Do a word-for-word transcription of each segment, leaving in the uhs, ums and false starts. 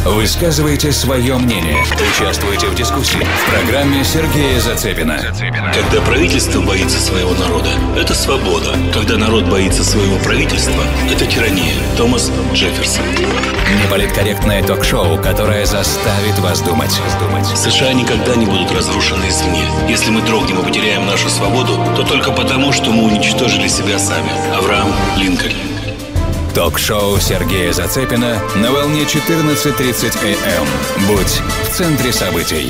Высказывайте свое мнение. Участвуйте в дискуссии в программе Сергея Зацепина. Когда правительство боится своего народа, это свобода. Когда народ боится своего правительства, это тирания. Томас Джефферсон. Неполиткорректное ток-шоу, которое заставит вас думать. США никогда не будут разрушены извне. Если мы дрогнем и потеряем нашу свободу, то только потому, что мы уничтожили себя сами. Авраам Линкольн. Ток-шоу Сергея Зацепина на волне четырнадцать тридцать эй эм. Будь в центре событий.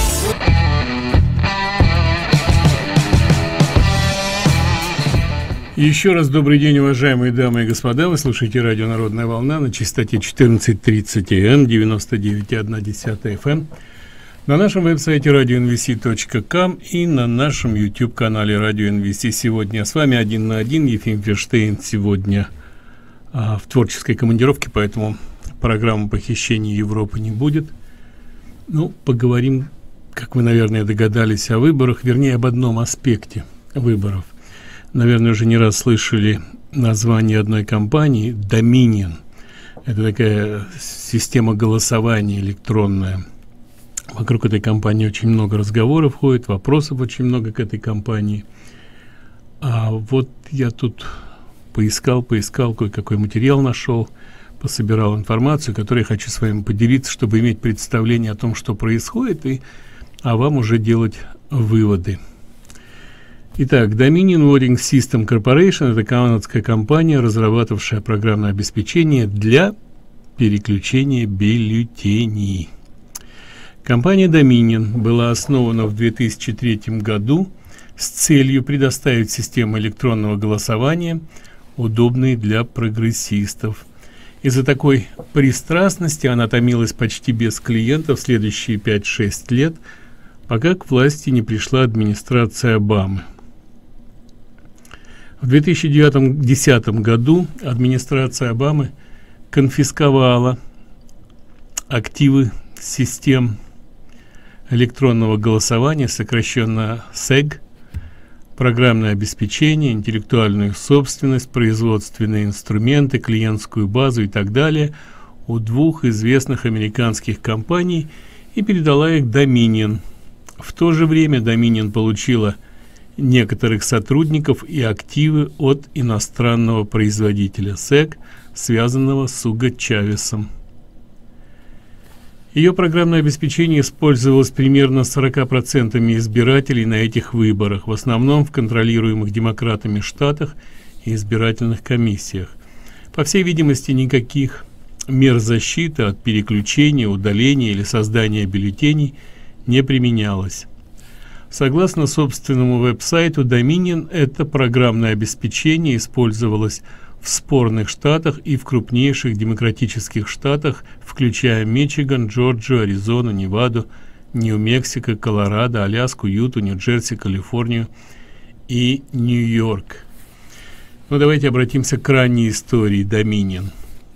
Еще раз добрый день, уважаемые дамы и господа. Вы слушаете радио «Народная волна» на частоте четырнадцать тридцать эй эм, девяносто девять и одна десятая эф эм, на нашем веб-сайте радио эн ви си точка ком и на нашем YouTube-канале радио эн ви си. Сегодня с вами один на один Ефим Ферштейн. Сегодня а, в творческой командировке, поэтому программы «Похищение Европы» не будет. Ну, поговорим, как вы, наверное, догадались, о выборах, вернее, об одном аспекте выборов. Наверное, уже не раз слышали название одной компании Dominion. Это такая система голосования электронная. Вокруг этой компании очень много разговоров ходит, вопросов очень много к этой компании. А вот я тут поискал, поискал, кое-какой материал нашел, пособирал информацию, которой я хочу с вами поделиться, чтобы иметь представление о том, что происходит, и а вам уже делать выводы. Итак, Dominion Voting System Corporation – это канадская компания, разрабатывавшая программное обеспечение для переключения бюллетеней. Компания Dominion была основана в две тысячи третьем году с целью предоставить систему электронного голосования, удобной для прогрессистов. Из-за такой пристрастности она томилась почти без клиентов следующие пять-шесть лет, пока к власти не пришла администрация Обамы. В две тысячи десятом году администрация Обамы конфисковала активы систем электронного голосования, сокращенно сэг, программное обеспечение, интеллектуальную собственность, производственные инструменты, клиентскую базу и так далее у двух известных американских компаний и передала их Dominion. В то же время Dominion получила некоторых сотрудников и активы от иностранного производителя сэг, связанного с Уго Чавесом. Ее программное обеспечение использовалось примерно сорока процентами избирателей на этих выборах, в основном в контролируемых демократами штатах и избирательных комиссиях. По всей видимости, никаких мер защиты от переключения, удаления или создания бюллетеней не применялось. Согласно собственному веб-сайту Dominion, это программное обеспечение использовалось в спорных штатах и в крупнейших демократических штатах, включая Мичиган, Джорджию, Аризону, Неваду, Нью-Мексико, Колорадо, Аляску, Юту, Нью-Джерси, Калифорнию и Нью-Йорк. Ну, давайте обратимся к ранней истории Dominion.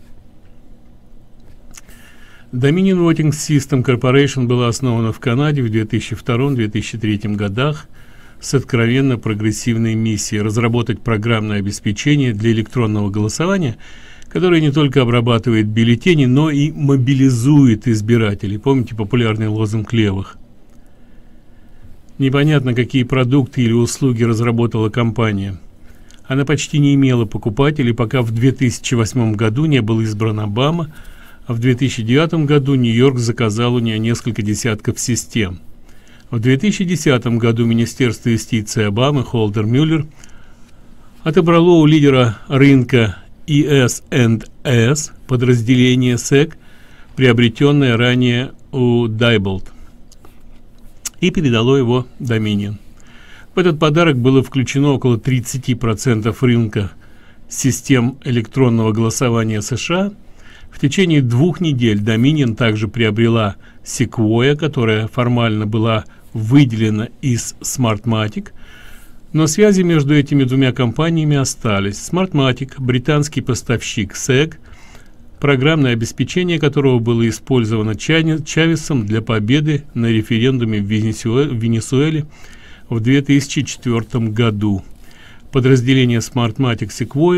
Dominion Voting System Corporation была основана в Канаде в две тысячи втором — две тысячи третьем годах с откровенно прогрессивной миссией разработать программное обеспечение для электронного голосования, которое не только обрабатывает бюллетени, но и мобилизует избирателей. Помните популярный лозунг левых? Непонятно, какие продукты или услуги разработала компания. Она почти не имела покупателей, пока в две тысячи восьмом году не был избран Обама, а в две тысячи девятом году Нью-Йорк заказал у нее несколько десятков систем. В две тысячи десятом году Министерство юстиции Обамы Холдер Мюллер отобрало у лидера рынка и эс энд эс подразделение сэг, приобретенное ранее у Diebold, и передало его Dominion. В этот подарок было включено около тридцати процентов рынка систем электронного голосования США. В течение двух недель Dominion также приобрела Sequoia, которая формально была выделена из Smartmatic, но связи между этими двумя компаниями остались. Smartmatic, британский поставщик сэг, программное обеспечение которого было использовано Чавесом для победы на референдуме в Венесуэле в две тысячи четвёртом году. Подразделение Smartmatic Sequoia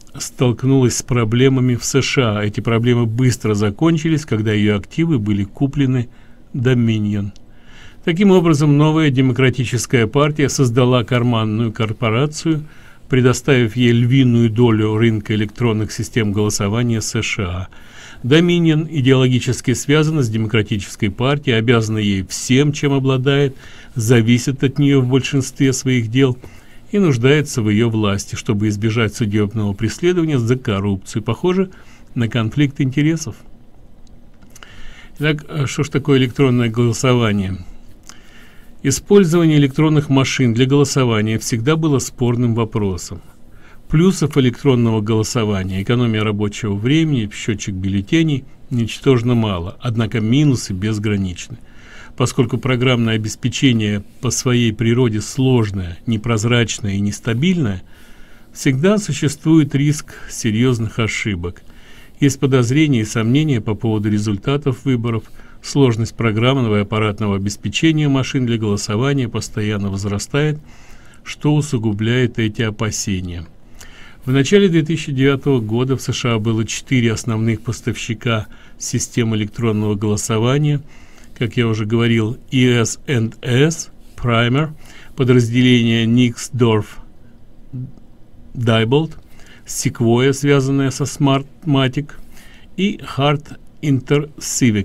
столкнулась с проблемами в США. Эти проблемы быстро закончились, когда ее активы были куплены Dominion. Таким образом, новая демократическая партия создала карманную корпорацию, предоставив ей львиную долю рынка электронных систем голосования США. Dominion идеологически связана с демократической партией, обязана ей всем, чем обладает, зависит от нее в большинстве своих дел и нуждается в ее власти, чтобы избежать судебного преследования за коррупцию. Похоже на конфликт интересов. Итак, что ж такое электронное голосование? Использование электронных машин для голосования всегда было спорным вопросом. Плюсов электронного голосования, экономия рабочего времени, счетчик бюллетеней, ничтожно мало, однако минусы безграничны. Поскольку программное обеспечение по своей природе сложное, непрозрачное и нестабильное, всегда существует риск серьезных ошибок. Есть подозрения и сомнения по поводу результатов выборов. Сложность программного и аппаратного обеспечения машин для голосования постоянно возрастает, что усугубляет эти опасения. В начале две тысячи девятого года в США было четыре основных поставщика систем электронного голосования. Как я уже говорил, и эс энд эс, Primer, подразделение Nixdorf Diebold, Sequoia, связанная со Smartmatic, и Hart InterCivic.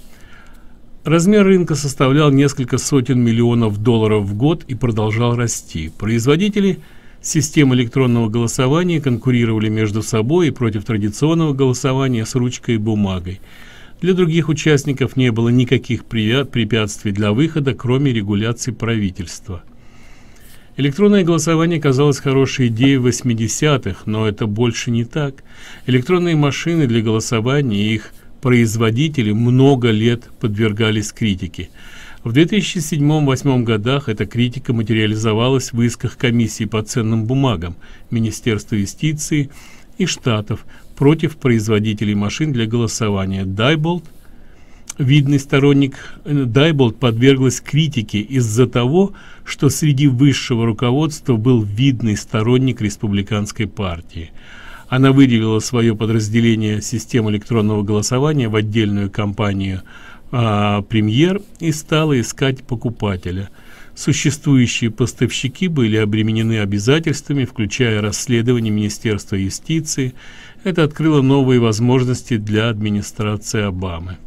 Размер рынка составлял несколько сотен миллионов долларов в год и продолжал расти. Производители систем электронного голосования конкурировали между собой и против традиционного голосования с ручкой и бумагой. Для других участников не было никаких препятствий для выхода, кроме регуляций правительства. Электронное голосование казалось хорошей идеей в восьмидесятых, но это больше не так. Электронные машины для голосования и их производители много лет подвергались критике. В две тысячи седьмом — две тысячи восьмом годах эта критика материализовалась в исках комиссии по ценным бумагам, Министерства юстиции и штатов против производителей машин для голосования. Diebold, видный сторонник Diebold, подверглась критике из-за того, что среди высшего руководства был видный сторонник республиканской партии. Она выделила свое подразделение систем электронного голосования в отдельную компанию а, «Премьер» и стала искать покупателя. Существующие поставщики были обременены обязательствами, включая расследование Министерства юстиции. Это открыло новые возможности для администрации Обамы.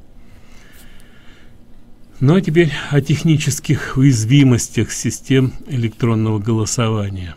Ну а теперь о технических уязвимостях систем электронного голосования.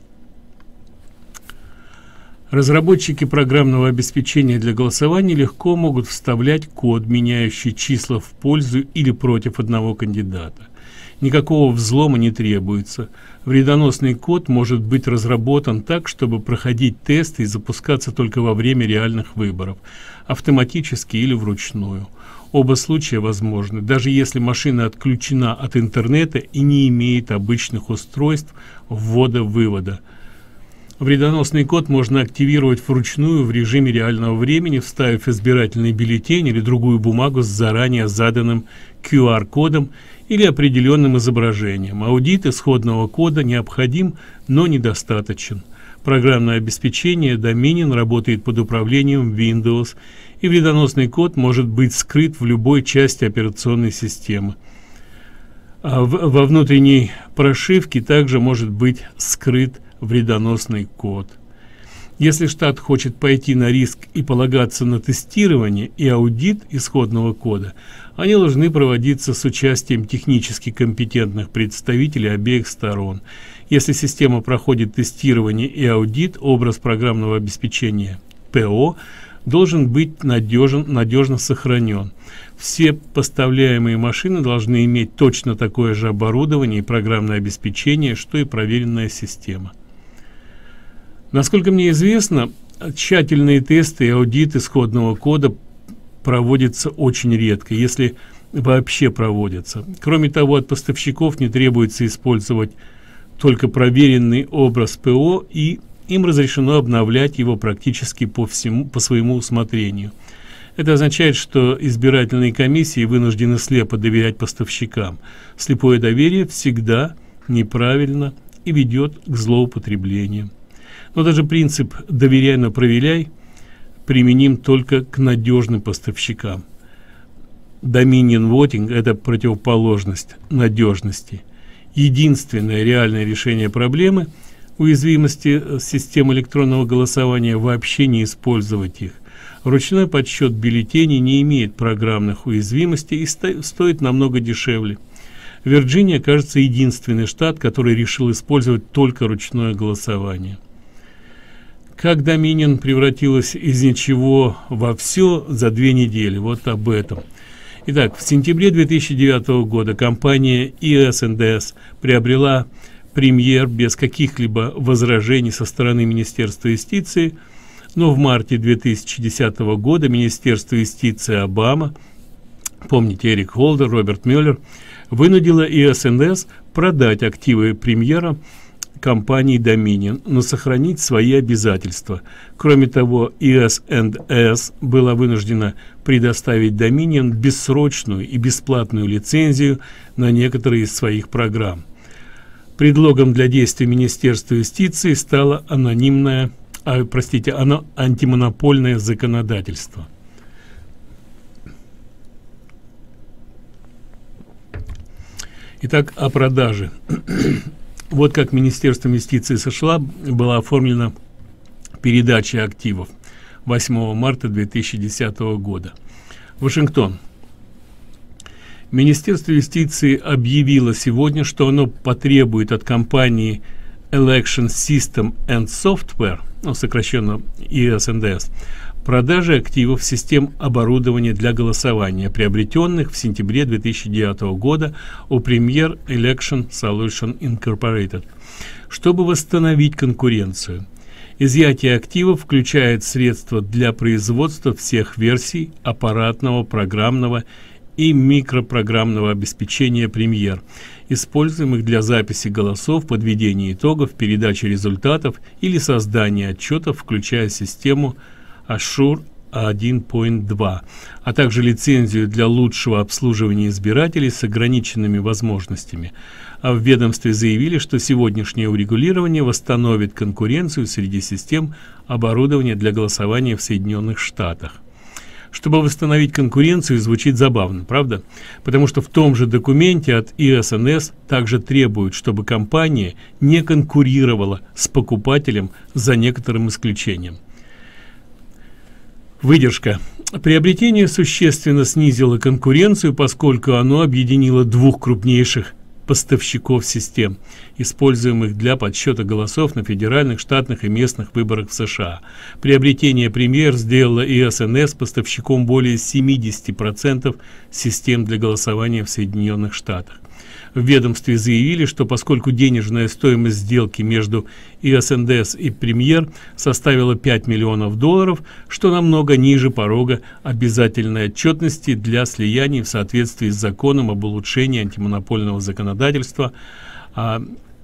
Разработчики программного обеспечения для голосования легко могут вставлять код, меняющий числа в пользу или против одного кандидата. Никакого взлома не требуется. Вредоносный код может быть разработан так, чтобы проходить тесты и запускаться только во время реальных выборов, автоматически или вручную. Оба случая возможны, даже если машина отключена от интернета и не имеет обычных устройств ввода-вывода. Вредоносный код можно активировать вручную в режиме реального времени, вставив избирательный бюллетень или другую бумагу с заранее заданным ку ар-кодом или определенным изображением. Аудит исходного кода необходим, но недостаточен. Программное обеспечение Dominion работает под управлением Windows, и вредоносный код может быть скрыт в любой части операционной системы. А в, во внутренней прошивке также может быть скрыт вредоносный код. Если штат хочет пойти на риск и полагаться на тестирование и аудит исходного кода, они должны проводиться с участием технически компетентных представителей обеих сторон. Если система проходит тестирование и аудит, образ программного обеспечения ПО должен быть надежен, надежно сохранен. Все поставляемые машины должны иметь точно такое же оборудование и программное обеспечение, что и проверенная система. Насколько мне известно, тщательные тесты и аудит исходного кода проводятся очень редко, если вообще проводятся. Кроме того, от поставщиков не требуется использовать только проверенный образ ПО, и им разрешено обновлять его практически по всему, по своему усмотрению. Это означает, что избирательные комиссии вынуждены слепо доверять поставщикам. Слепое доверие всегда неправильно и ведет к злоупотреблению. Но даже принцип «доверяй, но проверяй» применим только к надежным поставщикам. Dominion Voting – это противоположность надежности. Единственное реальное решение проблемы уязвимости систем электронного голосования – вообще не использовать их. Ручной подсчет бюллетеней не имеет программных уязвимостей и сто- стоит намного дешевле. Вирджиния, кажется, единственный штат, который решил использовать только ручное голосование. Как Dominion превратилась из ничего во все за две недели? Вот об этом. Итак, в сентябре две тысячи девятого года компания и эс энд эс приобрела Премьер без каких-либо возражений со стороны Министерства юстиции, но в марте две тысячи десятого года Министерство юстиции Обама, помните, Эрик Холдер, Роберт Мюллер, вынудило и эс энд эс продать активы Премьера компании Dominion, но сохранить свои обязательства. Кроме того, и эс энд эс была вынуждена предоставить Dominion бессрочную и бесплатную лицензию на некоторые из своих программ. Предлогом для действий Министерства юстиции стало анонимное, а, простите, оно антимонопольное законодательство. Итак, о продаже. Вот как Министерством юстиции США была оформлена передача активов восьмого марта две тысячи десятого года. Вашингтон. Министерство юстиции объявило сегодня, что оно потребует от компании Election System and Software, ну, сокращенно и эс энд эс, продажи активов систем оборудования для голосования, приобретенных в сентябре две тысячи девятого года у Premier Election Solution Incorporated, чтобы восстановить конкуренцию. Изъятие активов включает средства для производства всех версий аппаратного, программного и микропрограммного обеспечения Премьер, используемых для записи голосов, подведения итогов, передачи результатов или создания отчетов, включая систему Assure один точка два, а также лицензию для лучшего обслуживания избирателей с ограниченными возможностями. А в ведомстве заявили, что сегодняшнее урегулирование восстановит конкуренцию среди систем оборудования для голосования в Соединенных Штатах. Чтобы восстановить конкуренцию, звучит забавно, правда? Потому что в том же документе от и эс энд эс также требуют, чтобы компания не конкурировала с покупателем за некоторым исключением. Выдержка. Приобретение существенно снизило конкуренцию, поскольку оно объединило двух крупнейших поставщиков систем, используемых для подсчета голосов на федеральных, штатных и местных выборах в США. Приобретение Премьер сделало и эс энд эс поставщиком более семидесяти процентов систем для голосования в Соединенных Штатах. В ведомстве заявили, что поскольку денежная стоимость сделки между и эс энд эс и Премьер составила пять миллионов долларов, что намного ниже порога обязательной отчетности для слияний в соответствии с законом об улучшении антимонопольного законодательства а,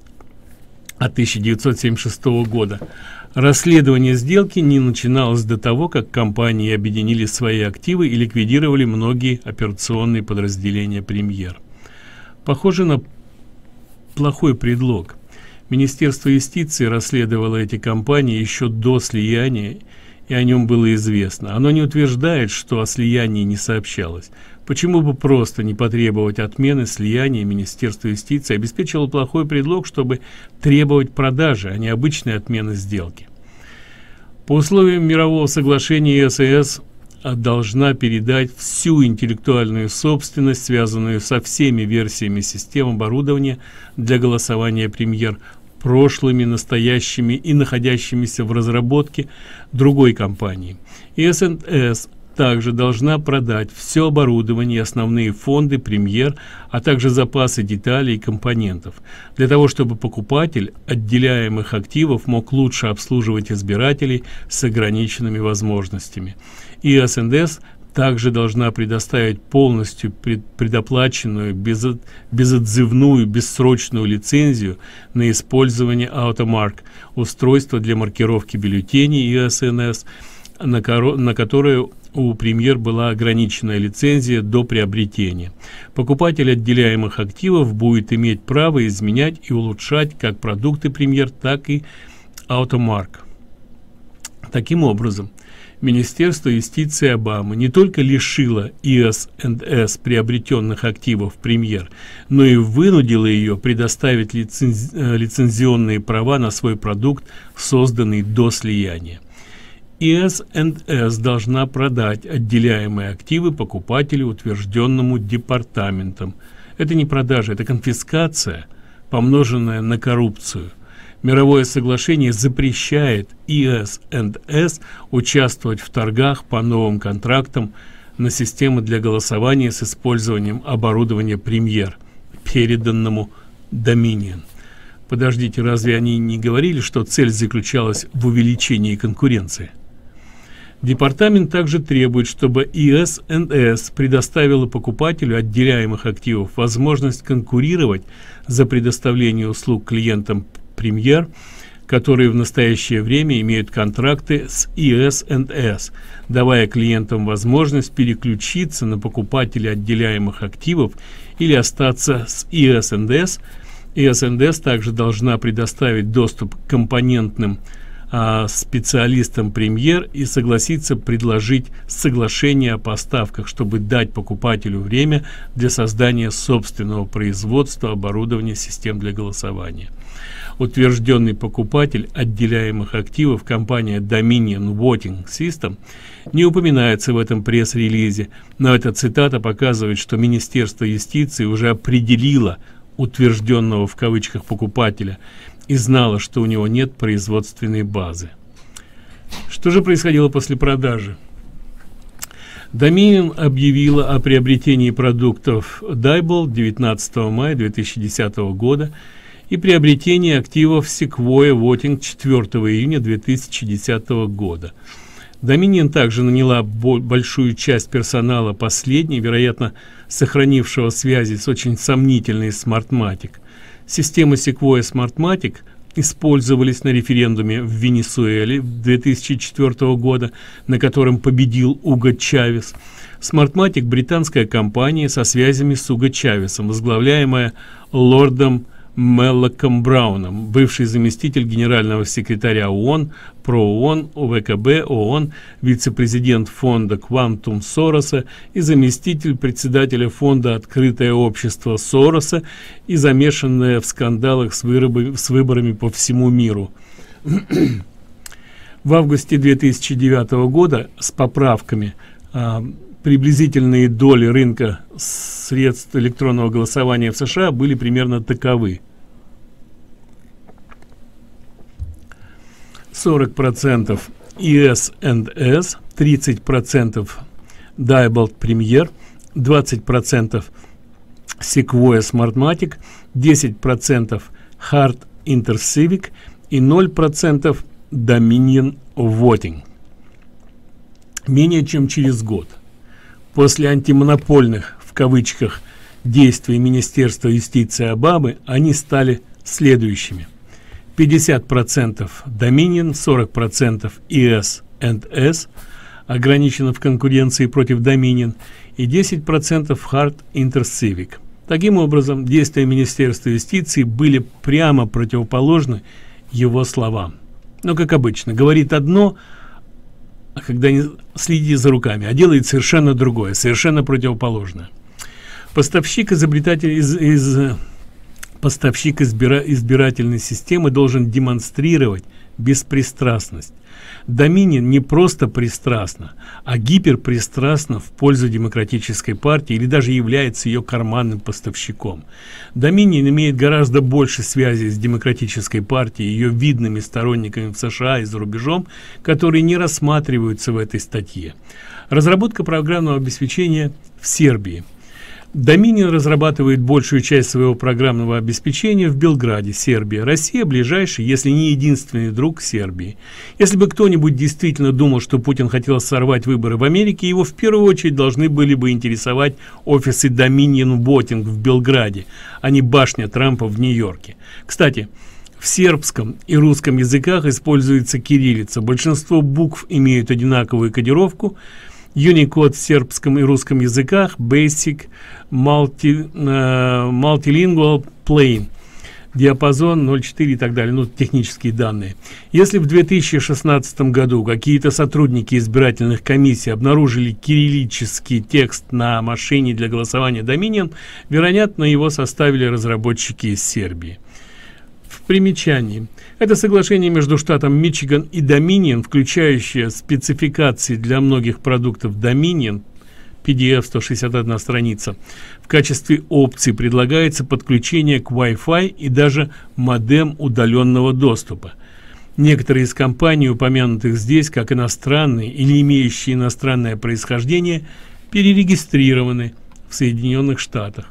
от тысяча девятьсот семьдесят шестого года. Расследование сделки не начиналось до того, как компании объединили свои активы и ликвидировали многие операционные подразделения Премьер. Похоже на плохой предлог. Министерство юстиции расследовало эти компании еще до слияния, и о нем было известно. Оно не утверждает, что о слиянии не сообщалось. Почему бы просто не потребовать отмены слияния? Министерство юстиции обеспечило плохой предлог, чтобы требовать продажи, а не обычной отмены сделки. По условиям мирового соглашения и эс эс должна передать всю интеллектуальную собственность, связанную со всеми версиями систем оборудования для голосования Премьер, прошлыми, настоящими и находящимися в разработке другой компании. и эс энд эс также должна продать все оборудование и основные фонды Премьер, а также запасы деталей и компонентов, для того чтобы покупатель отделяемых активов мог лучше обслуживать избирателей с ограниченными возможностями. и эс энд эс также должна предоставить полностью пред, предоплаченную, без, безотзывную, бессрочную лицензию на использование AutoMark, устройства для маркировки бюллетеней и эс энд эс, на, коро, на которое у Премьер была ограниченная лицензия до приобретения. Покупатель отделяемых активов будет иметь право изменять и улучшать как продукты Премьер, так и Automark. Таким образом, Министерство юстиции Обамы не только лишило и эс энд эс приобретенных активов Премьер, но и вынудило ее предоставить лицензи лицензионные права на свой продукт, созданный до слияния. и эс энд эс должна продать отделяемые активы покупателю, утвержденному департаментом. Это не продажа, это конфискация, помноженная на коррупцию. Мировое соглашение запрещает и эс энд эс участвовать в торгах по новым контрактам на системы для голосования с использованием оборудования Премьер, переданному Dominion. Подождите, разве они не говорили, что цель заключалась в увеличении конкуренции? Департамент также требует, чтобы и эс энд эс предоставила покупателю отделяемых активов возможность конкурировать за предоставление услуг клиентам Премьер, которые в настоящее время имеют контракты с и эс энд эс, давая клиентам возможность переключиться на покупателя отделяемых активов или остаться с и эс энд эс. и эс энд эс также должна предоставить доступ к компонентным а, специалистам Премьер и согласиться предложить соглашение о поставках, чтобы дать покупателю время для создания собственного производства оборудования систем для голосования. Утвержденный покупатель отделяемых активов, компания Dominion Voting System, не упоминается в этом пресс-релизе, но эта цитата показывает, что Министерство юстиции уже определило утвержденного в кавычках покупателя и знало, что у него нет производственной базы. Что же происходило после продажи? Dominion объявила о приобретении продуктов Diebold девятнадцатого мая две тысячи десятого года и приобретение активов Sequoia Voting четвёртого июня две тысячи десятого года. Dominion также наняла большую часть персонала последней, вероятно, сохранившего связи с очень сомнительной Smartmatic. Системы Sequoia Smartmatic использовались на референдуме в Венесуэле две тысячи четвёртого года, на котором победил Уго Чавес. Smartmatic – британская компания со связями с Уго Чавесом, возглавляемая лордом Меллоком Брауном, бывший заместитель генерального секретаря ООН, ПРООН, ОВКБ ООН, вице-президент фонда Quantum Сороса и заместитель председателя фонда Открытое общество Сороса и замешанная в скандалах с, вырабы, с выборами по всему миру. В августе две тысячи девятого года с поправками а, приблизительные доли рынка средств электронного голосования в США были примерно таковы: сорок процентов и эс энд эс, тридцать процентов Diebold Premier, двадцать процентов Sequoia Smartmatic, десять процентов Hart Intercivic и ноль процентов Dominion Voting. Менее чем через год после антимонопольных, в кавычках, действий Министерства юстиции Обамы, они стали следующими: пятьдесят процентов Dominion, сорок процентов и эс энд эс ограничено в конкуренции против Dominion и десять процентов Hart Intercivic. Таким образом, действия Министерства юстиции были прямо противоположны его словам. Но, как обычно, говорит одно, а когда не следите за руками, а делает совершенно другое, совершенно противоположное. Поставщик изобретатель из, из поставщик избира, избирательной системы должен демонстрировать беспристрастность. Dominion не просто пристрастна, а гиперпристрастна в пользу демократической партии или даже является ее карманным поставщиком. Dominion имеет гораздо больше связей с демократической партией, ее видными сторонниками в США и за рубежом, которые не рассматриваются в этой статье. Разработка программного обеспечения в Сербии. Dominion разрабатывает большую часть своего программного обеспечения в Белграде, Сербия. Россия ближайший, если не единственный друг Сербии. Если бы кто-нибудь действительно думал, что Путин хотел сорвать выборы в Америке, его в первую очередь должны были бы интересовать офисы Dominion Voting в Белграде, а не башня Трампа в Нью-Йорке. Кстати, в сербском и русском языках используется кириллица. Большинство букв имеют одинаковую кодировку. Unicode в сербском и русском языках, Basic, multi, uh, Multilingual, Plain. диапазон ноль четыре и так далее, ну, технические данные. Если в две тысячи шестнадцатом году какие-то сотрудники избирательных комиссий обнаружили кириллический текст на машине для голосования Dominion, вероятно, его составили разработчики из Сербии. В примечании. Это соглашение между штатом Мичиган и Dominion, включающее спецификации для многих продуктов Dominion, пи ди эф сто шестьдесят одна страница. В качестве опции предлагается подключение к Wi-Fi и даже модем удаленного доступа. Некоторые из компаний, упомянутых здесь как иностранные или имеющие иностранное происхождение, перерегистрированы в Соединенных Штатах.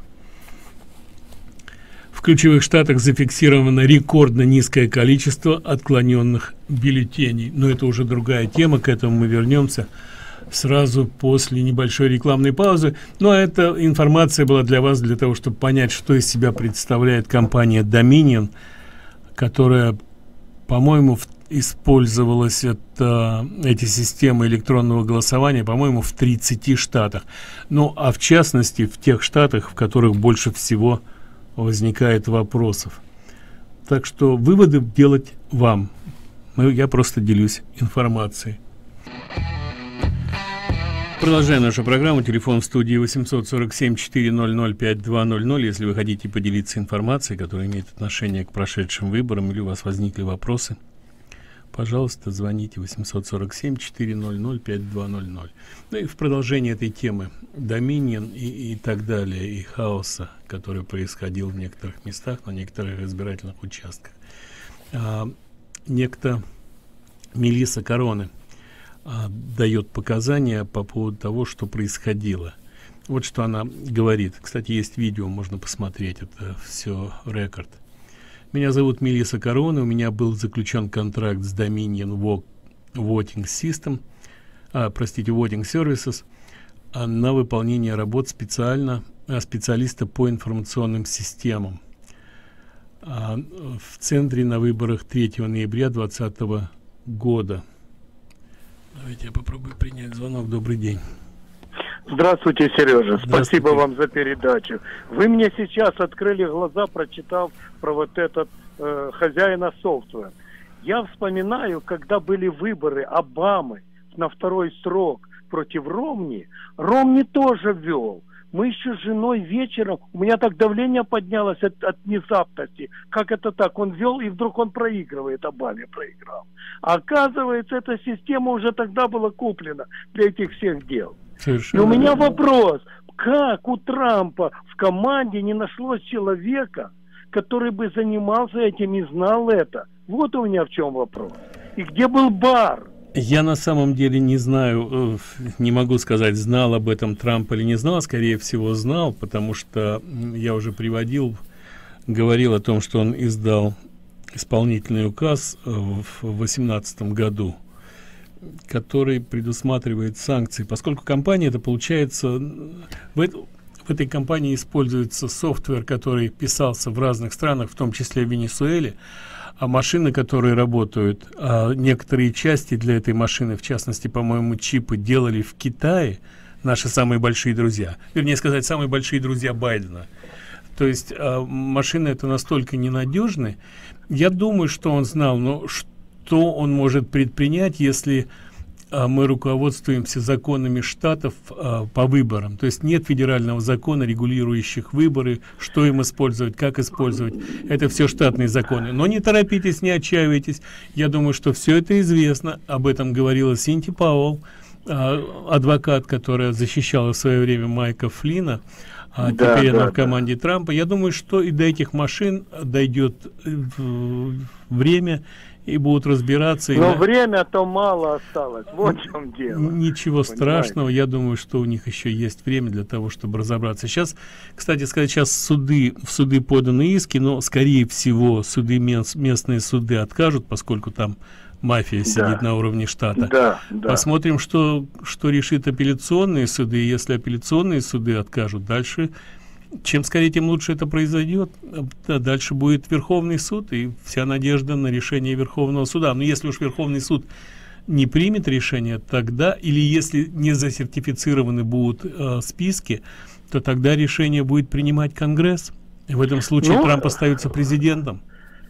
В ключевых штатах зафиксировано рекордно низкое количество отклоненных бюллетеней. Но это уже другая тема, к этому мы вернемся сразу после небольшой рекламной паузы. Но эта информация была для вас, для того, чтобы понять, что из себя представляет компания Dominion, которая, по-моему, использовалась это, эти системы электронного голосования, по-моему, в тридцати штатах. Ну, а в частности, в тех штатах, в которых больше всего возникает вопросов. Так что выводы делать вам. Я просто делюсь информацией. Продолжаем нашу программу. Телефон в студии восемьсот сорок семь четыреста пять два ноль ноль. Если вы хотите поделиться информацией, которая имеет отношение к прошедшим выборам, или у вас возникли вопросы, пожалуйста, звоните восемьсот сорок семь четыреста пять два ноль ноль. Ну и в продолжение этой темы Dominion и, и так далее, и хаоса, который происходил в некоторых местах, на некоторых избирательных участках. А, некто Мелисса Короне а, дает показания по поводу того, что происходило. Вот что она говорит. Кстати, есть видео, можно посмотреть, это все рекорд. Меня зовут Мелисса Короне, у меня был заключен контракт с Dominion Voting System, а, простите, Voting Services, а, на выполнение работ специально а, специалиста по информационным системам а, в центре на выборах третьего ноября двадцатого года. Давайте я попробую принять звонок. Добрый день. Здравствуйте, Сережа. Здравствуйте. Спасибо вам за передачу. Вы мне сейчас открыли глаза, прочитав про вот этот э, хозяина софтвера. Я вспоминаю, когда были выборы Обамы на второй срок против Ромни. Ромни тоже вел. Мы еще с женой вечером, у меня так давление поднялось от, от внезапности. Как это так? Он вел, и вдруг он проигрывает, Обаме проиграл. А оказывается, эта система уже тогда была куплена для этих всех дел. Совершенно. И у меня вопрос, как у Трампа в команде не нашлось человека, который бы занимался этим и знал это? Вот у меня в чем вопрос. И где был Барр? Я на самом деле не знаю, не могу сказать, знал об этом Трамп или не знал, скорее всего знал, потому что я уже приводил, говорил о том, что он издал исполнительный указ в восемнадцатом году, который предусматривает санкции, поскольку компания, это получается, в, это, в этой компании используется софтвер, который писался в разных странах, в том числе в Венесуэле, а машины, которые работают, а некоторые части для этой машины, в частности, по-моему, чипы делали в Китае, наши самые большие друзья, вернее сказать, самые большие друзья Байдена. То есть а, машины это настолько ненадежны. Я думаю, что он знал, но что он может предпринять, если а, мы руководствуемся законами штатов а, по выборам. То есть нет федерального закона, регулирующих выборы, что им использовать, как использовать. Это все штатные законы. Но не торопитесь, не отчаивайтесь. Я думаю, что все это известно. Об этом говорила Синти Пауэлл, а, адвокат, которая защищала в свое время Майка Флина. А да, теперь да, она в команде да. Трампа. Я думаю, что и до этих машин дойдет время, и будут разбираться. Но и время-то мало осталось. Вот в чем дело. Ничего Понимаете? страшного. Я думаю, что у них еще есть время для того, чтобы разобраться. Сейчас, кстати сказать, сейчас суды, в суды поданы иски, но, скорее всего, суды, местные суды откажут, поскольку там мафия сидит да. на уровне штата. Да, да. Посмотрим, что, что решит апелляционные суды. Если апелляционные суды откажут, дальше, чем скорее, тем лучше это произойдет. Да, дальше будет Верховный суд, и вся надежда на решение Верховного суда. Но если уж Верховный суд не примет решение, тогда, или если не засертифицированы будут э, списки, то тогда решение будет принимать Конгресс. В этом случае Ну, Трамп остается президентом.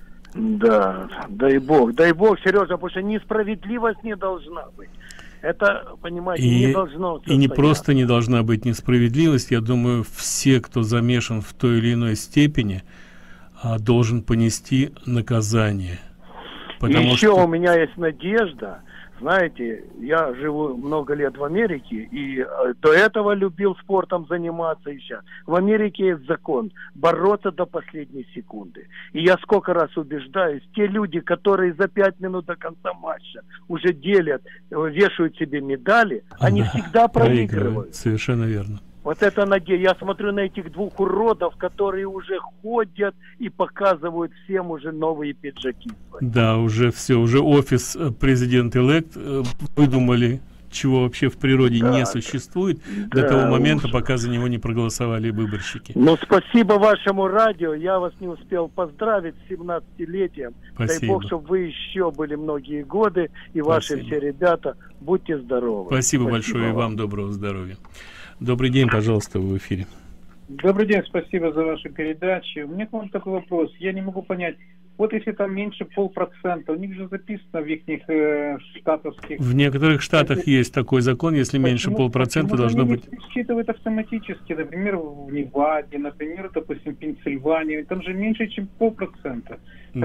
Да, дай бог, дай бог, Сережа, потому что несправедливость не должна быть. Это, понимаете, И, не должно и не состояться. просто не должна быть несправедливость, я думаю, все, кто замешан в той или иной степени, а, должен понести наказание. Потому Еще что... у меня есть надежда. Знаете, я живу много лет в Америке, и э, до этого любил спортом заниматься еще. В Америке есть закон бороться до последней секунды. И я сколько раз убеждаюсь, те люди, которые за пять минут до конца матча уже делят, э, вешают себе медали, они Да, всегда проигрывают. Совершенно верно. Вот это надея. Я смотрю на этих двух уродов, которые уже ходят и показывают всем уже новые пиджаки. Да, уже все, уже офис президент-элект выдумали, чего вообще в природе Да, не существует, да, до того момента, ужас. пока за него не проголосовали выборщики. Ну, спасибо вашему радио. Я вас не успел поздравить с семнадцатилетием. Спасибо. Дай бог, чтобы вы еще были многие годы, и ваши Спасибо. все ребята. Будьте здоровы. Спасибо, Спасибо большое и вам доброго здоровья. Добрый день, пожалуйста, вы в эфире. Добрый день, спасибо за вашу передачу. У меня к вам такой вопрос. Я не могу понять, вот если там меньше полпроцента, у них же записано в их э, штатовских... В некоторых штатах это... есть такой закон, если почему, меньше полпроцента должно быть... Считывают автоматически, например, в Неваде, например, допустим, в Пенсильвании, там же меньше, чем полпроцента. Да.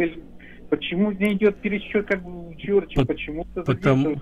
Почему не идет пересчет, как в Джорджии? По Почему это потому...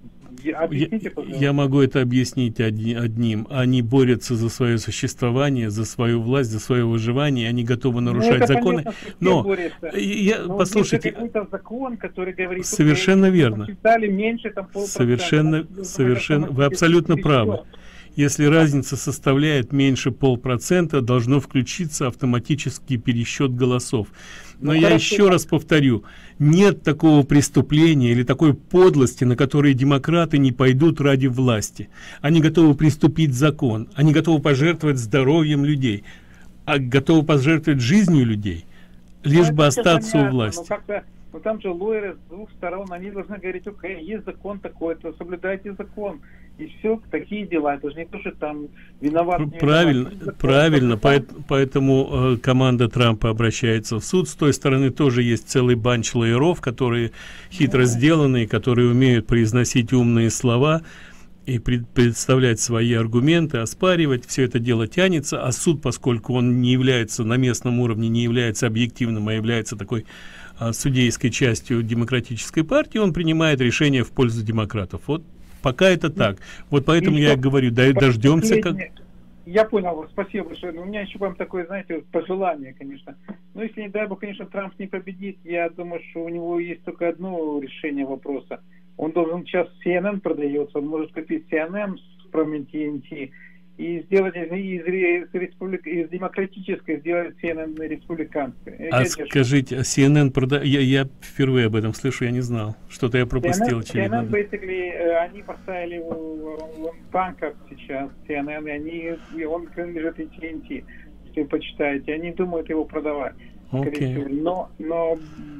я, объясните, я, я могу это объяснить одни, одним. Они борются за свое существование, за свою власть, за свое выживание. Они готовы нарушать ну, законы. Понятно, но я, но послушайте, какой-то закон, который говорит, совершенно верно. Меньше, там, совершенно, совершенно, вы абсолютно правы. Если разница составляет меньше полпроцента, должно включиться автоматический пересчет голосов. Но ну, я хорошо. еще раз повторю, нет такого преступления или такой подлости, на которые демократы не пойдут ради власти. Они готовы приступить закон, они готовы пожертвовать здоровьем людей, а готовы пожертвовать жизнью людей, лишь ну, бы остаться понятно, у власти. Но там же лоеры с двух сторон, они должны говорить, окей, есть закон такой-то, соблюдайте закон. И все, такие дела. Это же не то, что там виноват. Правильно, виноват. правильно. Поэтому, поэтому э, команда Трампа обращается в суд. С той стороны тоже есть целый банч лоеров, которые хитро сделаны, которые умеют произносить умные слова и пред, представлять свои аргументы, оспаривать. Все это дело тянется. А суд, поскольку он не является на местном уровне, не является объективным, а является такой судейской частью демократической партии, он принимает решение в пользу демократов. Вот пока это так. Вот поэтому еще я говорю, да, дождемся. Как... Я понял вас, спасибо большое. Но у меня еще вам такое, знаете, пожелание, конечно. Но если, не дай бог, конечно, Трамп не победит, я думаю, что у него есть только одно решение вопроса. Он должен, сейчас си эн эн продается, он может купить си эн эн с программой ти эн ти и сделать из, из, из, республик, из демократической сделать си эн эн республиканской. А я скажите, держу. си эн эн прода... я, я впервые об этом слышу, я не знал. Что-то я пропустил. си эн эн, basically, они поставили в, в банках сейчас си эн эн, и они, и он принадлежит и ти эн ти, если вы почитаете. Они думают его продавать. Okay. Но, но,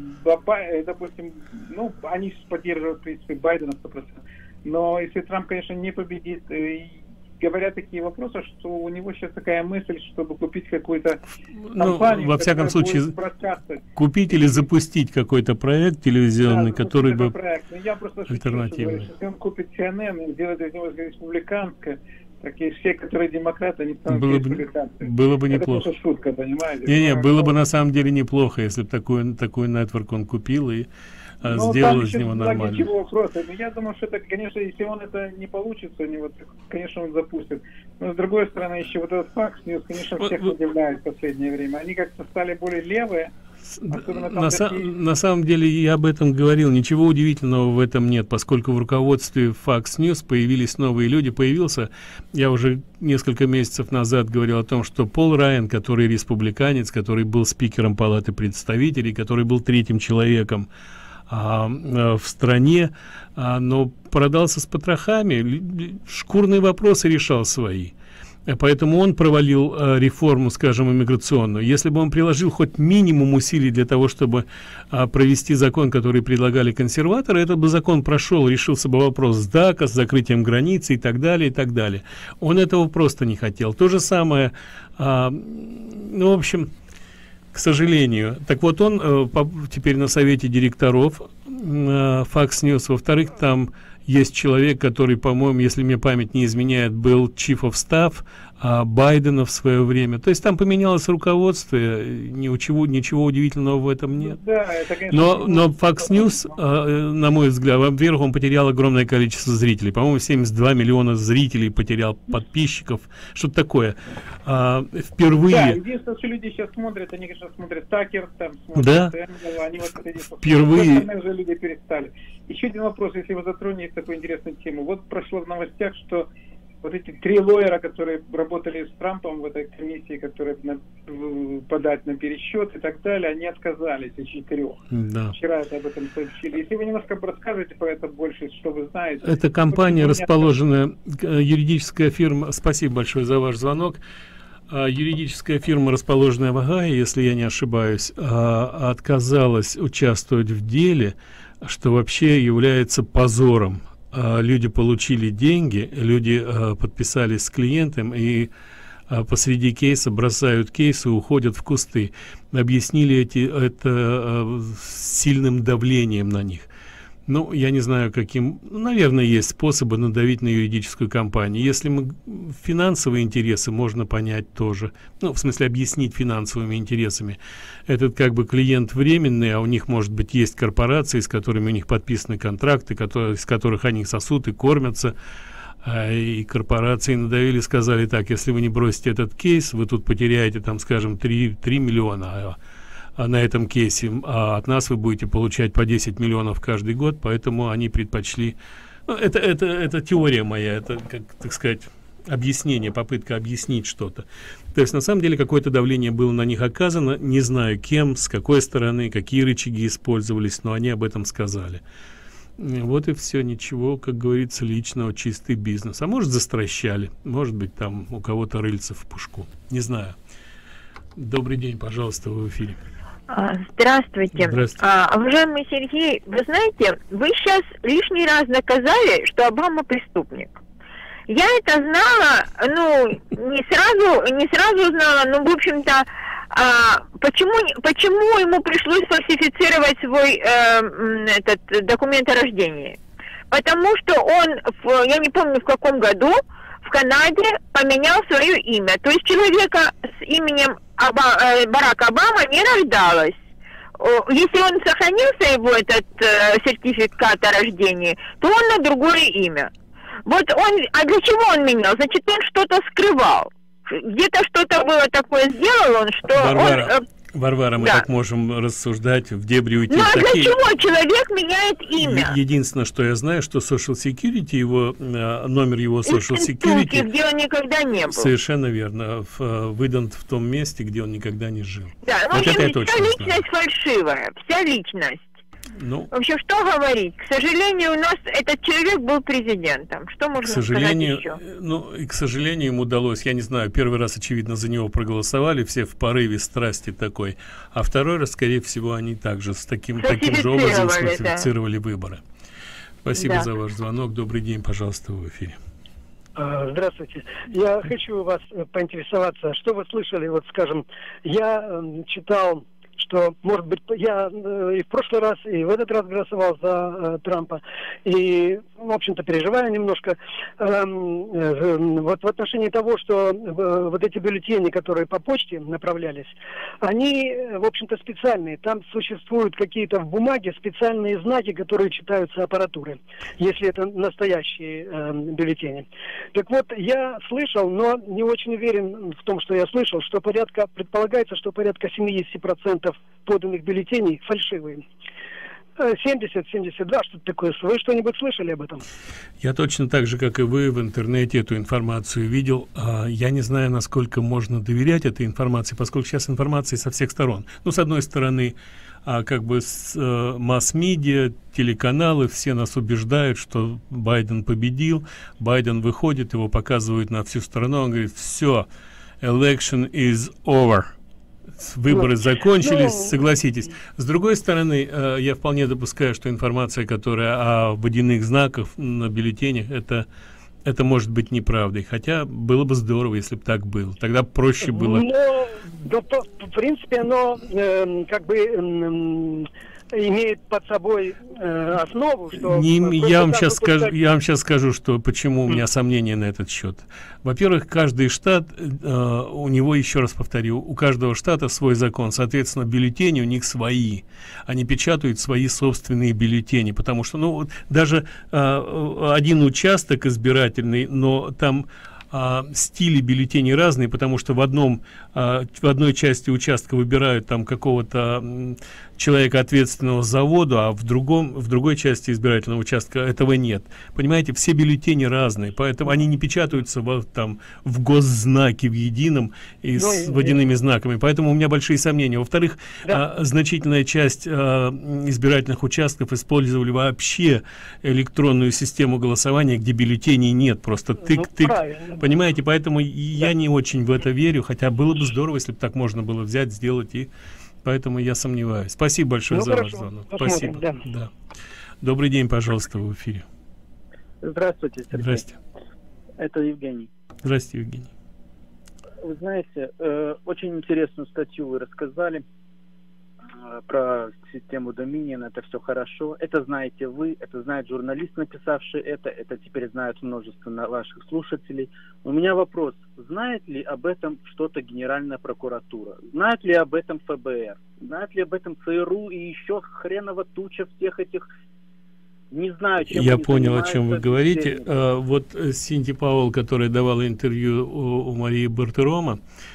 допустим, ну, они поддерживают, в принципе, Байдена сто процентов. Но если Трамп, конечно, не победит, говорят такие вопросы, что у него сейчас такая мысль, чтобы купить какую-то компанию, ну, во всяком случае, купить или запустить какой-то проект телевизионный, да, который бы я просто альтернативный. Шучу, что если он купит си эн эн и сделает из него республиканское, такие все, которые демократы, они станут было бы, было бы неплохо. Это шутка, понимаете? Не-не, было но... бы на самом деле неплохо, если бы такой, такой нетворк он купил и а, ну, сделал из него нормально. Вопроса. Я думаю, что это, конечно, если он это не получится, у него, конечно, он запустит. Но с другой стороны, еще вот этот Fox News, конечно, всех вот, удивляет в последнее время. Они как-то стали более левые. На, такие... на самом деле я об этом говорил, ничего удивительного в этом нет, поскольку в руководстве Fox News появились новые люди. Появился, я уже несколько месяцев назад говорил о том, что Пол Райан, который республиканец, который был спикером Палаты представителей, который был третьим человеком а, а, в стране, а, но продался с потрохами, шкурные вопросы решал свои. Поэтому он провалил э, реформу, скажем, иммиграционную. Если бы он приложил хоть минимум усилий для того, чтобы э, провести закон, который предлагали консерваторы, этот бы закон прошел, решился бы вопрос с дака, с закрытием границы и так далее, и так далее. Он этого просто не хотел. То же самое, э, ну, в общем, к сожалению. Так вот, он э, по, теперь на совете директоров э, Fox News. Во-вторых, там есть человек, который, по-моему, если мне память не изменяет, был Chief of Staff а, Байдена в свое время. То есть там поменялось руководство, ничего, ничего удивительного в этом нет. Да, это, конечно, но, но Fox News, а, на мой взгляд, во-первых, он потерял огромное количество зрителей. По-моему, семьдесят два миллиона зрителей потерял, подписчиков. Что-то такое. А, впервые... Да, единственное, что люди сейчас смотрят, они, конечно, смотрят Такер, там смотрят да. Энгела, они вот это впервые... уже люди перестали. Еще один вопрос, если вы затронете такую интересную тему. Вот прошло в новостях, что вот эти три лоера, которые работали с Трампом в этой комиссии, которые на, подать на пересчет и так далее, они отказались из четырех. Да. Вчера это об этом сообщили. Если вы немножко расскажете про это больше, что вы знаете. Это компания, расположенная, юридическая фирма, спасибо большое за ваш звонок. Юридическая фирма, расположенная в Огайо, если я не ошибаюсь, отказалась участвовать в деле, что вообще является позором. Люди получили деньги, люди подписались с клиентом и посреди кейса бросают кейс и уходят в кусты. Объяснили эти, это сильным давлением на них. Ну, я не знаю, каким... Наверное, есть способы надавить на юридическую компанию. Если мы... финансовые интересы можно понять тоже. Ну, в смысле, объяснить финансовыми интересами. Этот как бы клиент временный, а у них, может быть, есть корпорации, с которыми у них подписаны контракты, которые, с которых они сосут и кормятся. А, и корпорации надавили, сказали так: если вы не бросите этот кейс, вы тут потеряете, там, скажем, три миллиона. А на этом кейсе, а от нас вы будете получать по десять миллионов каждый год, поэтому они предпочли... Ну, это, это, это теория моя, это, как, так сказать, объяснение, попытка объяснить что-то. То есть, на самом деле, какое-то давление было на них оказано, не знаю кем, с какой стороны, какие рычаги использовались, но они об этом сказали. Вот и все, ничего, как говорится, личного, чистый бизнес. А может, застращали, может быть, там у кого-то рыльца в пушку, не знаю. Добрый день, пожалуйста, вы в эфире. Здравствуйте. Здравствуйте. А, уважаемый Сергей, вы знаете, вы сейчас лишний раз доказали, что Обама преступник. Я это знала, ну, не сразу, не сразу знала, но, в общем-то, а, почему, почему ему пришлось фальсифицировать свой э, этот документ о рождении? Потому что он, в, я не помню в каком году, в Канаде поменял свое имя. То есть человека с именем Оба, э, Барак Обама не рождалось. Если он сохранился, его этот э, сертификат о рождении, то он на другое имя. Вот он, а для чего он менял? Значит, он что-то скрывал. Где-то что-то было такое сделал он, что Варвара, он... Э, Варвара, мы да. так можем рассуждать, в дебри уйти. Ну, а такие... для чего человек меняет имя? Единственное, что я знаю, что Social Security, его, номер его Social Security... где он никогда не был. Совершенно верно. В, выдан в том месте, где он никогда не жил. Да, в вот общем, это я вся точно личность знаю. фальшивая, вся личность. Ну, в общем, что говорить? К сожалению, у нас этот человек был президентом. Что можно к сожалению, сказать еще? Ну, и к сожалению, ему удалось, я не знаю, первый раз, очевидно, за него проголосовали, все в порыве страсти такой, а второй раз, скорее всего, они также с таким, таким же образом сфальсифицировали да. выборы. Спасибо да. за ваш звонок. Добрый день, пожалуйста, в эфире. Здравствуйте. Я хочу у вас поинтересоваться, что вы слышали, вот, скажем, я читал, что, может быть, я э, и в прошлый раз, и в этот раз голосовал за э, Трампа, и, в общем-то, переживаю немножко. Э, э, вот в отношении того, что э, вот эти бюллетени, которые по почте направлялись, они, в общем-то, специальные. Там существуют какие-то в бумаге специальные знаки, которые читаются аппаратурой, если это настоящие э, бюллетени. Так вот, я слышал, но не очень уверен в том, что я слышал, что порядка, предполагается, что порядка семьдесят процентов поданных бюллетеней фальшивые. семьдесят семьдесят два, что-то такое. Вы что-нибудь слышали об этом? Я точно так же, как и вы, в интернете эту информацию видел. Я не знаю, насколько можно доверять этой информации, поскольку сейчас информация со всех сторон. Ну, с одной стороны, а как бы с э, масс-медиа, телеканалы, все нас убеждают, что Байден победил, Байден выходит, его показывают на всю страну, он говорит: все, election is over, выборы закончились, ну, согласитесь. С другой стороны, э, я вполне допускаю, что информация, которая о водяных знаках на бюллетенях, это это может быть неправдой, хотя было бы здорово, если бы так было, тогда проще было. Но, но в принципе, оно э, как бы э, имеет под собой э, основу, что Не, я вам сейчас скажу, так... я вам сейчас скажу, что почему у меня сомнения на этот счет. Во-первых, каждый штат, э, у него, еще раз повторю, у каждого штата свой закон, соответственно, бюллетени у них свои, они печатают свои собственные бюллетени, потому что, ну, даже э, один участок избирательный, но там а, стили бюллетеней разные, потому что в одном а, в одной части участка выбирают там какого-то человека, ответственного за воду, а в другом в другой части избирательного участка этого нет. Понимаете, все бюллетени разные, поэтому они не печатаются в, там в госзнаке в едином и с ну, водяными знаками, поэтому у меня большие сомнения. Во-вторых, да. а, значительная часть а, избирательных участков использовали вообще электронную систему голосования, где бюллетеней нет, просто тык-тык. Ну, понимаете, поэтому да. я не очень в это верю, хотя было бы здорово, если бы так можно было взять, сделать, и поэтому я сомневаюсь. Спасибо большое ну, за хорошо. ваш звонок. Спасибо. Да. Да. Добрый день, пожалуйста, в эфире. Здравствуйте, Сергей. Здрасте. Это Евгений. Здравствуйте, Евгений. Вы знаете, э, очень интересную статью вы рассказали э, про систему Dominion. Это все хорошо. Это знаете вы, это знает журналист, написавший это, это теперь знают множество ваших слушателей. У меня вопрос. Знает ли об этом что-то Генеральная прокуратура? Знает ли об этом эф бэ эр? Знает ли об этом цэ эр у и еще хреново туча всех этих... Не знаю, чем Я понял, о чем вы говорите. А, вот Синди Пауэлл, которая давала интервью у, у Марии Бартерома,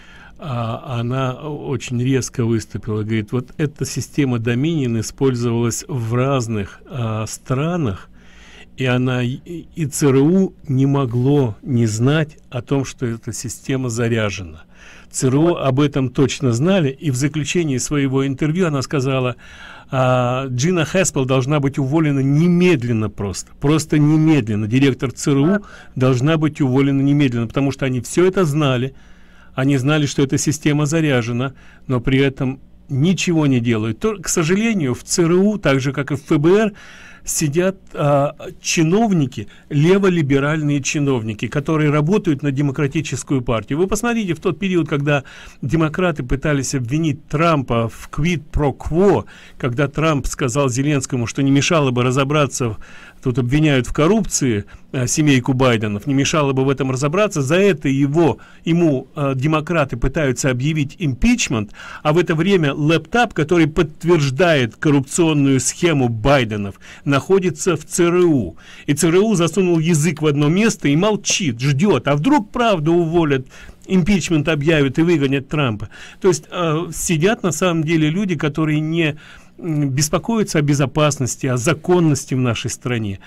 а, она очень резко выступила. Говорит, вот эта система Dominion использовалась в разных а, странах, и она и цэ эр у не могло не знать о том, что эта система заряжена. цэ эр у об этом точно знали, и в заключении своего интервью она сказала: а, Джина Хэспел должна быть уволена немедленно, просто просто немедленно. Директор цэ эр у должна быть уволена немедленно, потому что они все это знали, они знали, что эта система заряжена, но при этом ничего не делают. То, к сожалению, в цэ эр у, так же как и в эф бэ эр, сидят а, чиновники, леволиберальные чиновники, которые работают на демократическую партию. Вы посмотрите, в тот период, когда демократы пытались обвинить Трампа в quid pro quo, когда Трамп сказал Зеленскому, что не мешало бы разобраться, тут обвиняют в коррупции а, семейку Байденов, не мешало бы в этом разобраться, за это его, ему а, демократы пытаются объявить импичмент, а в это время лэптоп, который подтверждает коррупционную схему Байденов, находится в цэ эр у. И цэ эр у засунул язык в одно место и молчит, ждет. А вдруг правда уволят, импичмент объявят и выгонят Трампа. То есть э, сидят на самом деле люди, которые не беспокоятся о безопасности, о законности в нашей стране,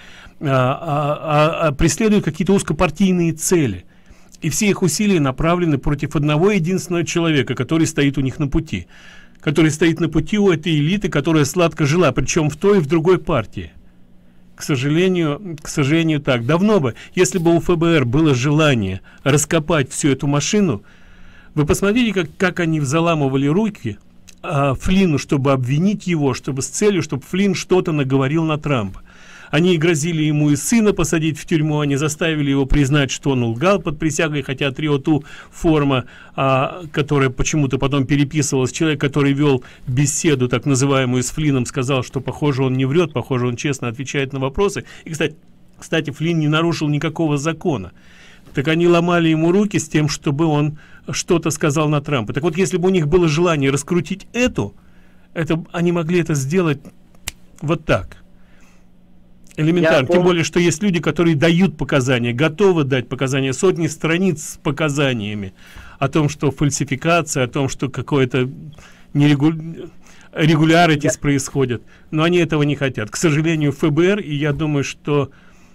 а, а, а преследуют какие-то узкопартийные цели. И все их усилия направлены против одного единственного человека, который стоит у них на пути. Который стоит на пути у этой элиты, которая сладко жила, причем в той и в другой партии. К сожалению, к сожалению, так. Давно бы, если бы у эф бэ эр было желание раскопать всю эту машину, вы посмотрите, как, как они заламывали руки а, Флину, чтобы обвинить его, чтобы с целью, чтобы Флин что-то наговорил на Трампа. Они грозили ему и сына посадить в тюрьму, они заставили его признать, что он лгал под присягой, хотя триоту форма, а, которая почему-то потом переписывалась, человек, который вел беседу, так называемую, с Флином, сказал, что, похоже, он не врет, похоже, он честно отвечает на вопросы. И, кстати, кстати, Флин не нарушил никакого закона. Так они ломали ему руки с тем, чтобы он что-то сказал на Трампа. Так вот, если бы у них было желание раскрутить эту, это, они могли это сделать вот так. Элементарно, тем более, что есть люди, которые дают показания, готовы дать показания, сотни страниц с показаниями о том, что фальсификация, о том, что какое-то нерегу... регуляритис происходят, но они этого не хотят. К сожалению, ФБР, и я думаю, что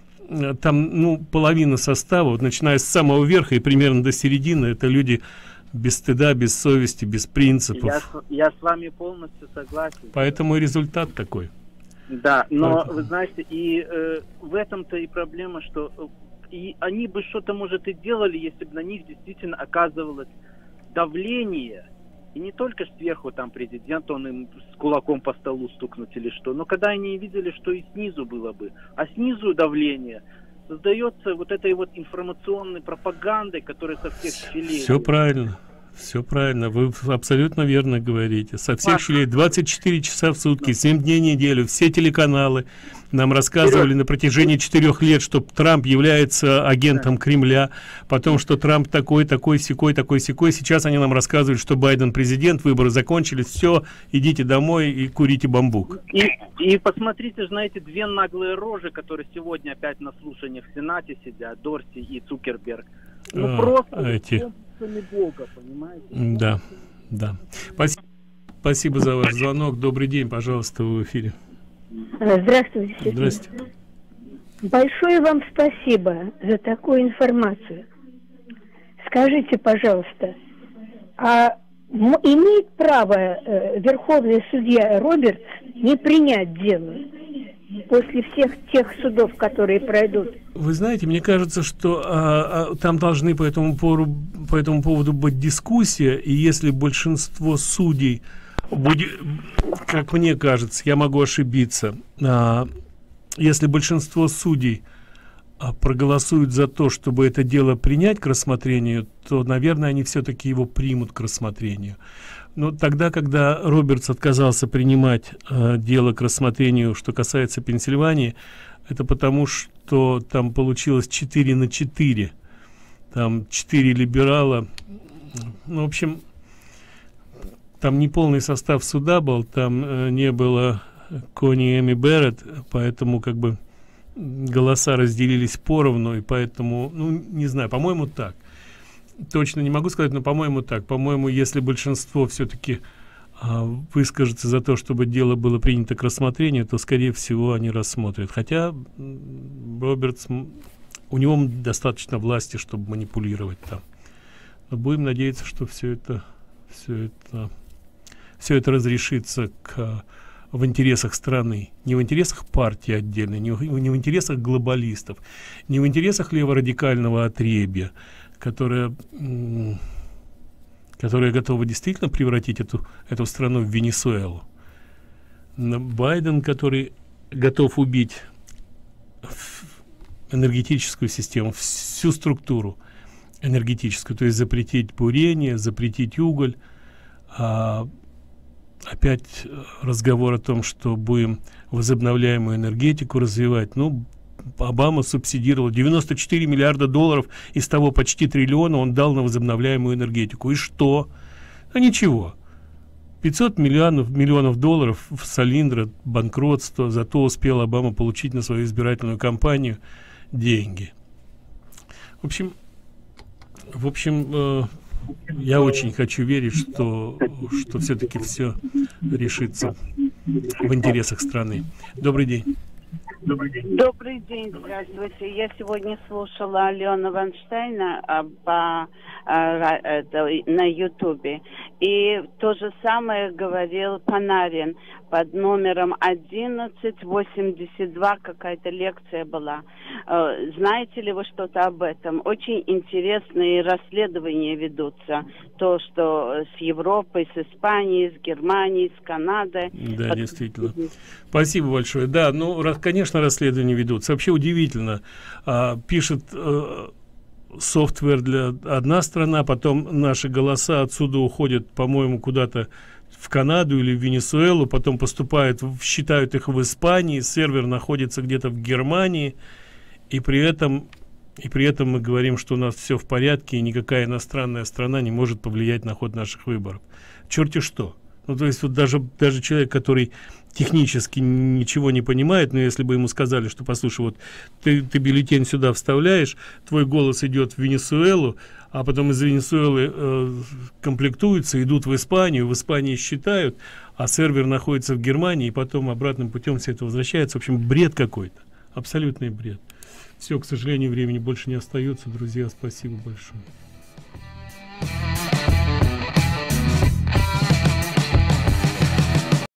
там, ну, половина состава, вот, начиная с самого верха и примерно до середины, это люди без стыда, без совести, без принципов. Я, я с вами полностью согласен. Поэтому и результат такой. Да, но Поэтому. Вы знаете, и э, в этом-то и проблема, что и они бы что-то, может, и делали, если бы на них действительно оказывалось давление. И не только сверху там президент, он им с кулаком по столу стукнуть или что, но когда они видели, что и снизу было бы. А снизу давление создается вот этой вот информационной пропагандой, которая со всех щелей. Все правильно. Все правильно, вы абсолютно верно говорите. Со всех щелей двадцать четыре часа в сутки, семь дней в неделю, все телеканалы нам рассказывали на протяжении четырех лет, что Трамп является агентом Кремля, потом, что Трамп такой, такой, сякой, такой, сякой. Сейчас они нам рассказывают, что Байден президент, выборы закончились, все, идите домой и курите бамбук. И, и посмотрите же на эти две наглые рожи, которые сегодня опять на слушании в Сенате сидят, Дорси и Цукерберг. Ну а, просто... Эти... Бога, понимаете? Да, да. Спасибо, спасибо за ваш звонок. Добрый день, пожалуйста, вы в эфире. Здравствуйте. Здравствуйте. Большое вам спасибо за такую информацию. Скажите, пожалуйста, а имеет право э, Верховный судья Робертс не принять дело после всех тех судов, которые пройдут? Вы знаете, мне кажется, что а, а, там должны по этому, пору, по этому поводу быть дискуссия, и если большинство судей будет, как мне кажется, я могу ошибиться, а, если большинство судей а, проголосуют за то, чтобы это дело принять к рассмотрению, то, наверное, они все-таки его примут к рассмотрению. Но тогда, когда Робертс отказался принимать э, дело к рассмотрению, что касается Пенсильвании, это потому, что там получилось четыре на четыре. Там четыре либерала. Ну, в общем, там не полный состав суда был, там э, не было Кони Эми Берретт, поэтому как бы голоса разделились поровну, и поэтому, ну, не знаю, по-моему, так. Точно не могу сказать, но, по-моему, так. По-моему, если большинство все-таки а, выскажется за то, чтобы дело было принято к рассмотрению, то, скорее всего, они рассмотрят. Хотя Робертс, у него достаточно власти, чтобы манипулировать там. Но будем надеяться, что все это, все это, все это разрешится к, в интересах страны. Не в интересах партии отдельно, не в, не в интересах глобалистов, не в интересах леворадикального отребья, которая, которая готова действительно превратить эту, эту страну в Венесуэлу. Байден, который готов убить энергетическую систему, всю структуру энергетическую, то есть запретить бурение, запретить уголь. А опять разговор о том, что будем возобновляемую энергетику развивать. Ну, Обама субсидировал девяносто четыре миллиарда долларов, из того почти триллиона он дал на возобновляемую энергетику. И что? А ничего. пятьсот миллионов, миллионов долларов в Солиндра, банкротство, зато успел Обама получить на свою избирательную кампанию деньги. В общем, в общем, э, я очень хочу верить, что, что все-таки все решится в интересах страны. Добрый день. Добрый день. Добрый день, здравствуйте. Я сегодня слушала Алену Вайнштейна а, по, а, это, на Ютубе. И то же самое говорил Панарин под номером одиннадцать восемьдесят два, какая-то лекция была. Э, знаете ли вы что-то об этом? Очень интересные расследования ведутся. То, что с Европой, с Испанией, с Германией, с Канадой. Да, Под... действительно. Спасибо большое. Да, ну, конечно, расследования ведутся. Вообще удивительно. А, пишет э, софтвер для одна страна, потом наши голоса отсюда уходят, по-моему, куда-то в Канаду или в Венесуэлу, потом поступают, считают их в Испании, сервер находится где-то в Германии, и при этом и при этом мы говорим, что у нас все в порядке, и никакая иностранная страна не может повлиять на ход наших выборов. Черти что. Ну, то есть вот даже, даже человек, который технически ничего не понимает, но если бы ему сказали, что, послушай, вот ты, ты бюллетень сюда вставляешь, твой голос идет в Венесуэлу, а потом из Венесуэлы э, комплектуются, идут в Испанию, в Испании считают, а сервер находится в Германии, и потом обратным путем все это возвращается. В общем, бред какой-то, абсолютный бред. Все, к сожалению, времени больше не остается. Друзья, спасибо большое.